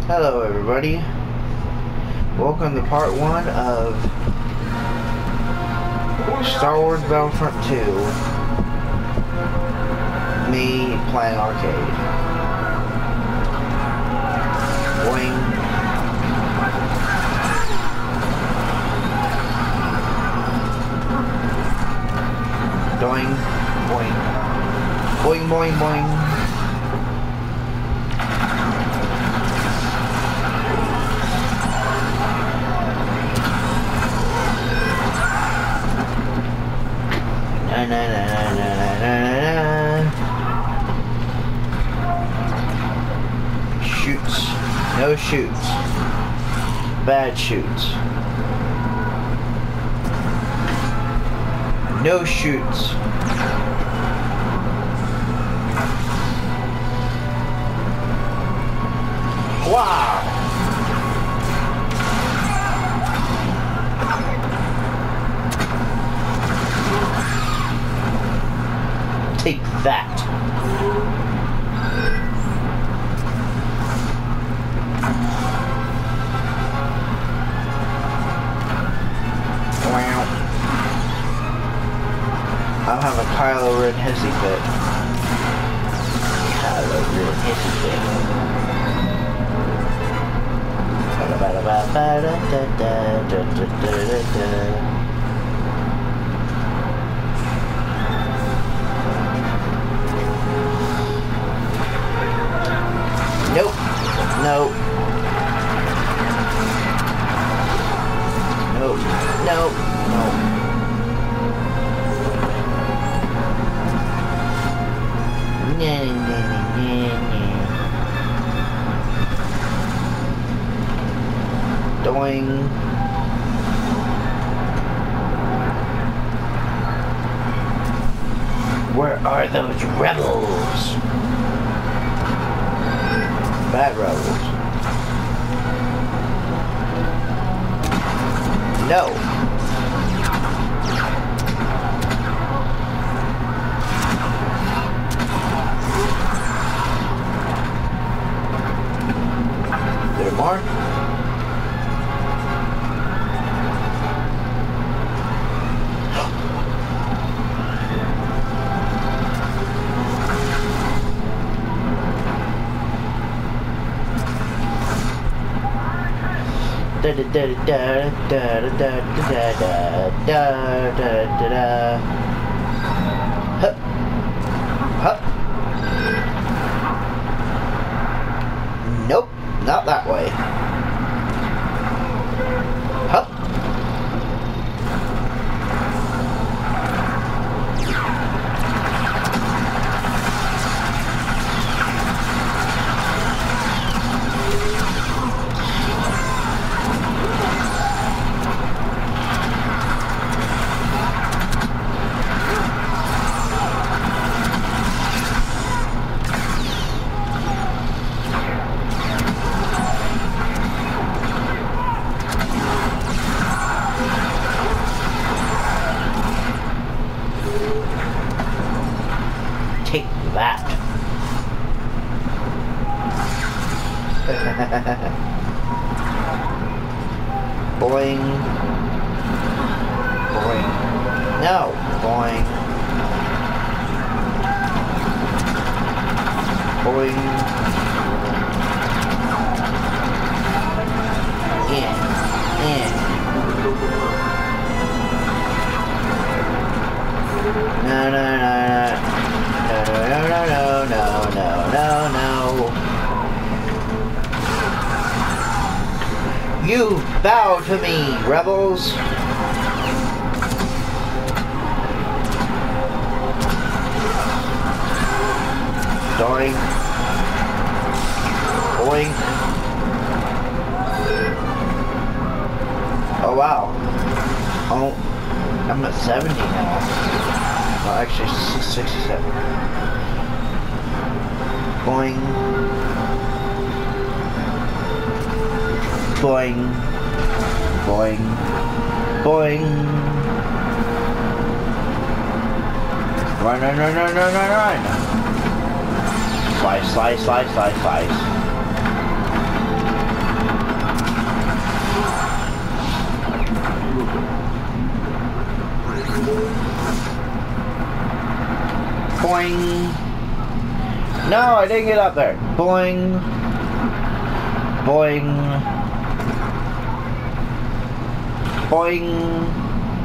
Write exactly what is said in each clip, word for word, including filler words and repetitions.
Hello everybody, welcome to part one of Star Wars Battlefront two, me playing arcade. Boing. Doing, boing. Boing, boing, boing. Na, na, na, na, na, na, na. Shoots. No shoots. Bad shoots. No shoots. Wow. Take that. Wow. I'll have a Kylo Ren hissy fit. Kylo Ren hissy fit. Ba-da-ba-da-ba-ba-da-da-da-da-da-da. Nope. Nope. Nope. Nope. Nope. Nah, nah, nah, nah, nah. Doing. Where are those rebels? Bad rebels. No. There more? Da da da da da da da da da da da da. Hup. Hup. Nope, not that way. Hup. Take that. Boing. Boing. No. Boing. Boing. Yeah. Yeah. No, no, no, no. No, no, no, no, no, no, no, no. You bow to me, rebels. Doing. Boing. Oh, wow. Oh, I'm at seventy now. Well, actually, sixty-seven. Boing. Boing. Boing. Boing. Run, run, run, run, run, run, run. Slice, slice, slice, slice, slice. No, I didn't get up there. Boing. Boing. Boing.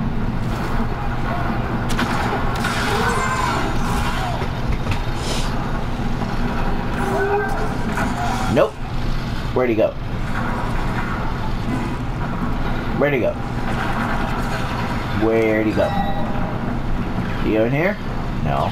Nope. Where'd he go? Where'd he go? Where'd he go? You in here? No.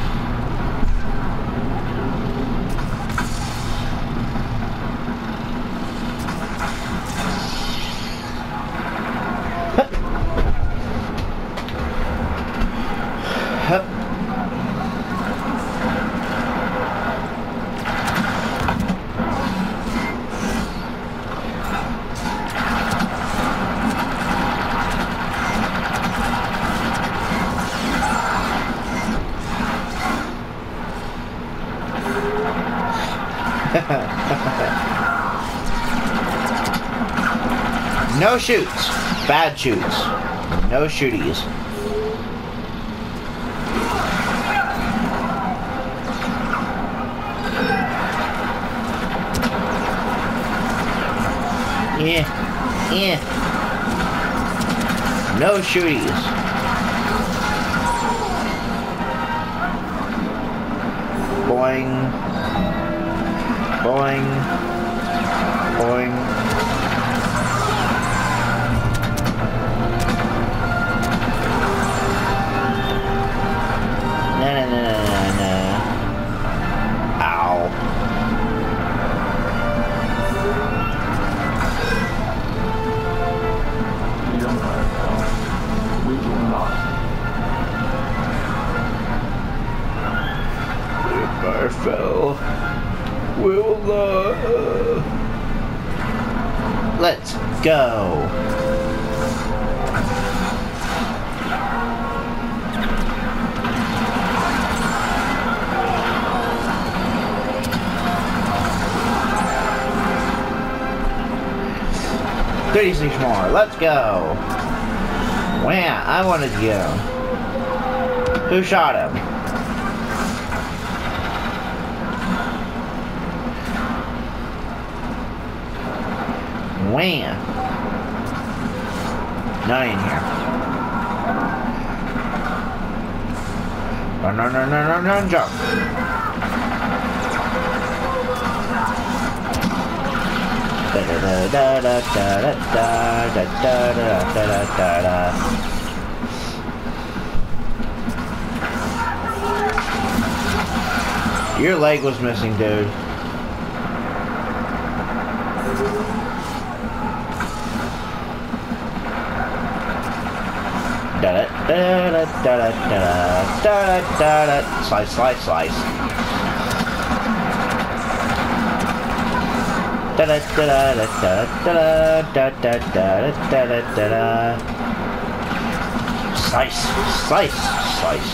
No shoots. Bad shoots. No shooties. Yeah. Yeah. No shooties. Boing. Boing. Boing. No, no, no, no, no, no. Ow. We don't know. We do not. If I fell, we'll uh... Let's go. thirty-six more. Let's go. Wow, I wanted to go. Who shot him? Wham! Not in here. No, no, no, no, no, no, jump. Da da da da da da da da da da da da da. Your leg was missing, dude. Da da da da da da da da da. Slice, slice, slice. Da da da da da da da da da da da da. Slice, slice, slice.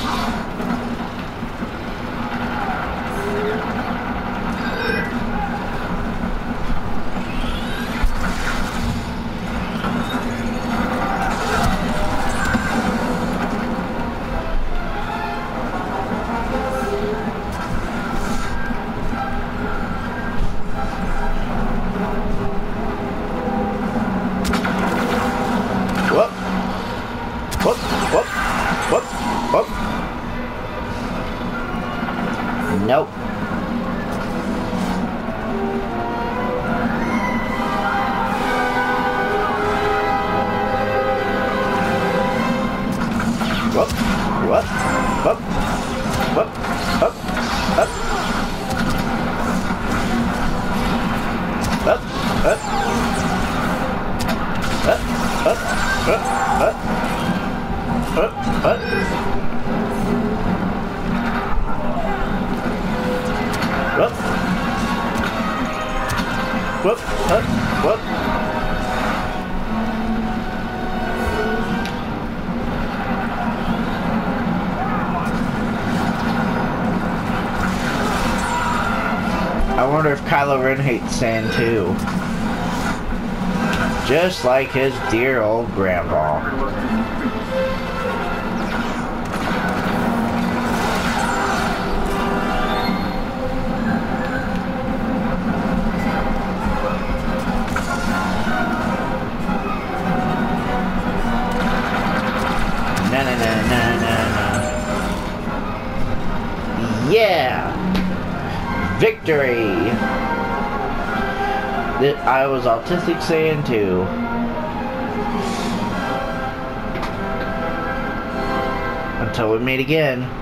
Nope. Whoop, whoop, whoop, whoop, whoop, whoop. Up, up. Up, up, up, up. Up, up. Whoop. Whoop, whoop, whoop. I wonder if Kylo Ren hates sand too. Just like his dear old grandpa. Na na na na na na. Yeah! Victory! That I was Autistic Saiyan two. Until we meet again.